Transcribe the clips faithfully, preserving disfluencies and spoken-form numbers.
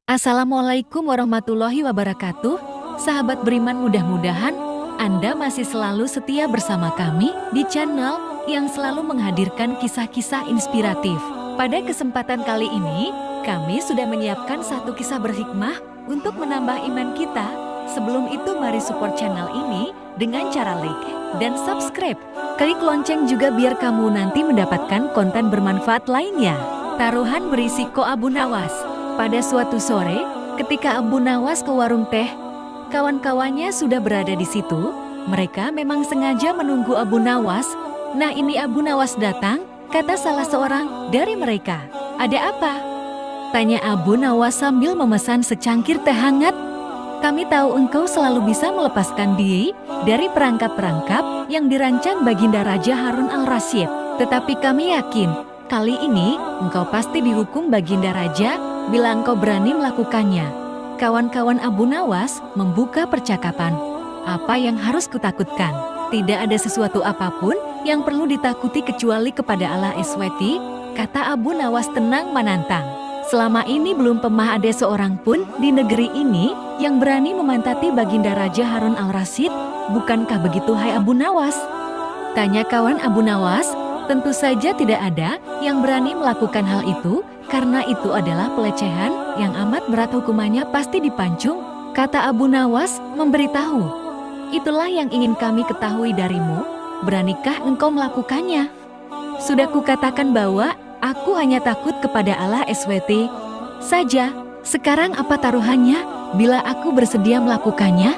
Assalamualaikum warahmatullahi wabarakatuh. Sahabat beriman, mudah-mudahan Anda masih selalu setia bersama kami di channel yang selalu menghadirkan kisah-kisah inspiratif. Pada kesempatan kali ini, kami sudah menyiapkan satu kisah berhikmah untuk menambah iman kita. Sebelum itu, mari support channel ini dengan cara like dan subscribe. Klik lonceng juga biar kamu nanti mendapatkan konten bermanfaat lainnya. Taruhan berisiko Abu Nawas. Pada suatu sore, ketika Abu Nawas ke warung teh, kawan-kawannya sudah berada di situ. Mereka memang sengaja menunggu Abu Nawas. Nah, ini Abu Nawas datang, kata salah seorang dari mereka. Ada apa? Tanya Abu Nawas sambil memesan secangkir teh hangat. Kami tahu engkau selalu bisa melepaskan diri dari perangkap-perangkap yang dirancang Baginda Raja Harun al-Rasyid. Tetapi kami yakin, kali ini engkau pasti dihukum Baginda Raja bila engkau berani melakukannya. Kawan-kawan Abu Nawas membuka percakapan. Apa yang harus kutakutkan? Tidak ada sesuatu apapun yang perlu ditakuti kecuali kepada Allah Eswati, kata Abu Nawas tenang menantang. Selama ini belum pernah ada seorang pun di negeri ini yang berani memantati Baginda Raja Harun al-Rasyid. Bukankah begitu, hai Abu Nawas? Tanya kawan Abu Nawas. Tentu saja tidak ada yang berani melakukan hal itu, karena itu adalah pelecehan yang amat berat, hukumannya pasti dipancung, kata Abu Nawas memberitahu. Itulah yang ingin kami ketahui darimu, beranikah engkau melakukannya? Sudah kukatakan bahwa aku hanya takut kepada Allah Eswati saja. Sekarang apa taruhannya bila aku bersedia melakukannya?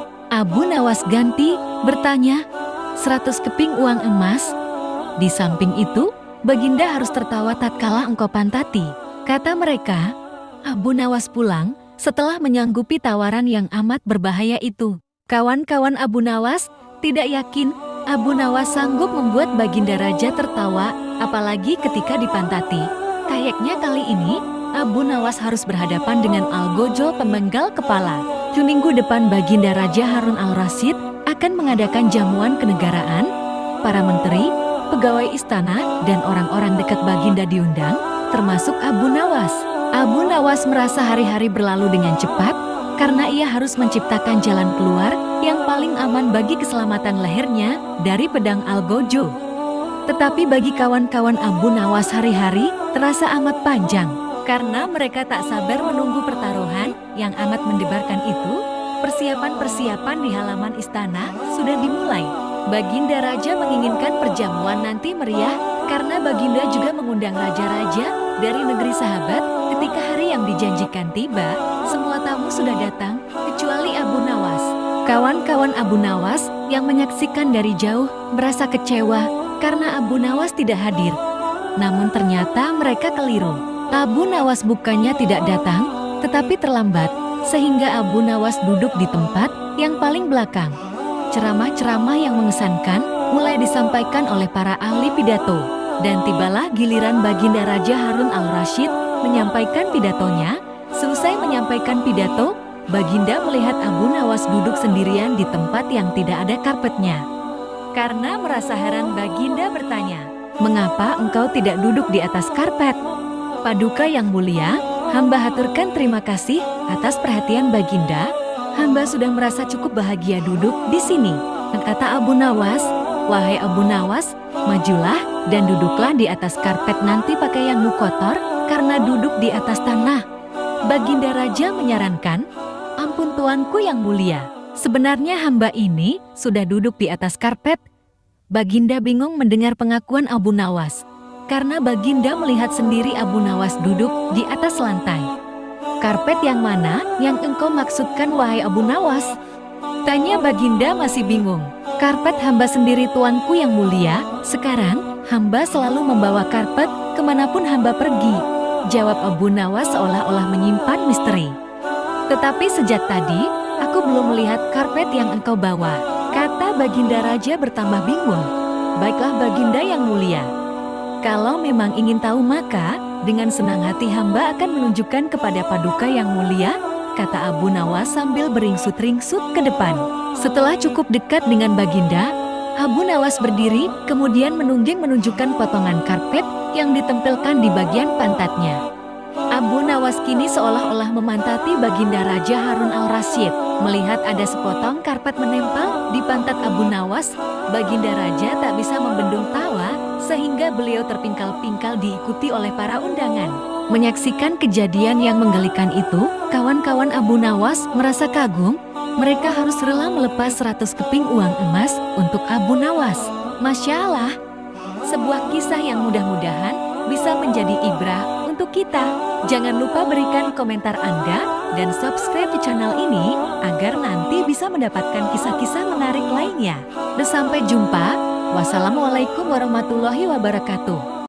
Abu Nawas ganti bertanya. Seratus keping uang emas. Di samping itu, Baginda harus tertawa tatkala engkau pantati, kata mereka. Abu Nawas pulang setelah menyanggupi tawaran yang amat berbahaya itu. Kawan-kawan Abu Nawas tidak yakin Abu Nawas sanggup membuat Baginda Raja tertawa, apalagi ketika dipantati. Kayaknya kali ini Abu Nawas harus berhadapan dengan Algojo pemenggal kepala. Di minggu depan Baginda Raja Harun al-Rasyid akan mengadakan jamuan kenegaraan. Para menteri, pegawai istana, dan orang-orang dekat Baginda diundang, termasuk Abu Nawas. Abu Nawas merasa hari-hari berlalu dengan cepat, karena ia harus menciptakan jalan keluar yang paling aman bagi keselamatan lehernya dari pedang Algojo. Tetapi bagi kawan-kawan Abu Nawas hari-hari terasa amat panjang, karena mereka tak sabar menunggu pertaruhan yang amat mendebarkan itu. Persiapan-persiapan di halaman istana sudah dimulai. Baginda Raja menginginkan perjamuan nanti meriah karena Baginda juga mengundang raja-raja dari negeri sahabat. Ketika hari yang dijanjikan tiba, semua tamu sudah datang kecuali Abu Nawas. Kawan-kawan Abu Nawas yang menyaksikan dari jauh merasa kecewa karena Abu Nawas tidak hadir. Namun ternyata mereka keliru. Abu Nawas bukannya tidak datang, tetapi terlambat, sehingga Abu Nawas duduk di tempat yang paling belakang. Ceramah-ceramah yang mengesankan mulai disampaikan oleh para ahli pidato, dan tibalah giliran Baginda Raja Harun al-Rasyid menyampaikan pidatonya. Selesai menyampaikan pidato, Baginda melihat Abu Nawas duduk sendirian di tempat yang tidak ada karpetnya. Karena merasa heran, Baginda bertanya, "Mengapa engkau tidak duduk di atas karpet?" "Paduka yang mulia, hamba haturkan terima kasih atas perhatian Baginda. Hamba sudah merasa cukup bahagia duduk di sini," kata Abu Nawas. "Wahai Abu Nawas, majulah dan duduklah di atas karpet, nanti pakaianmu kotor karena duduk di atas tanah." Baginda Raja menyarankan, "Ampun tuanku yang mulia, sebenarnya hamba ini sudah duduk di atas karpet." Baginda bingung mendengar pengakuan Abu Nawas, karena Baginda melihat sendiri Abu Nawas duduk di atas lantai. "Karpet yang mana yang engkau maksudkan, wahai Abu Nawas?" tanya Baginda masih bingung. "Karpet hamba sendiri tuanku yang mulia. Sekarang hamba selalu membawa karpet kemanapun hamba pergi," jawab Abu Nawas seolah-olah menyimpan misteri. "Tetapi sejak tadi aku belum melihat karpet yang engkau bawa," kata Baginda Raja bertambah bingung. "Baiklah Baginda yang mulia, kalau memang ingin tahu maka dengan senang hati hamba akan menunjukkan kepada Paduka yang mulia," kata Abu Nawas sambil beringsut-ringsut ke depan. Setelah cukup dekat dengan Baginda, Abu Nawas berdiri kemudian menungging menunjukkan potongan karpet yang ditempelkan di bagian pantatnya. Abu Nawas Tawas kini seolah-olah memantati Baginda Raja Harun al-Rasyid. Melihat ada sepotong karpet menempel di pantat Abu Nawas, Baginda Raja tak bisa membendung tawa sehingga beliau terpingkal-pingkal diikuti oleh para undangan. Menyaksikan kejadian yang menggelikan itu, kawan-kawan Abu Nawas merasa kagum. Mereka harus rela melepas seratus keping uang emas untuk Abu Nawas. Masya Allah, sebuah kisah yang mudah-mudahan bisa menjadi ibrah untuk kita. Jangan lupa berikan komentar Anda dan subscribe di channel ini agar nanti bisa mendapatkan kisah-kisah menarik lainnya. Dan sampai jumpa. Wassalamualaikum warahmatullahi wabarakatuh.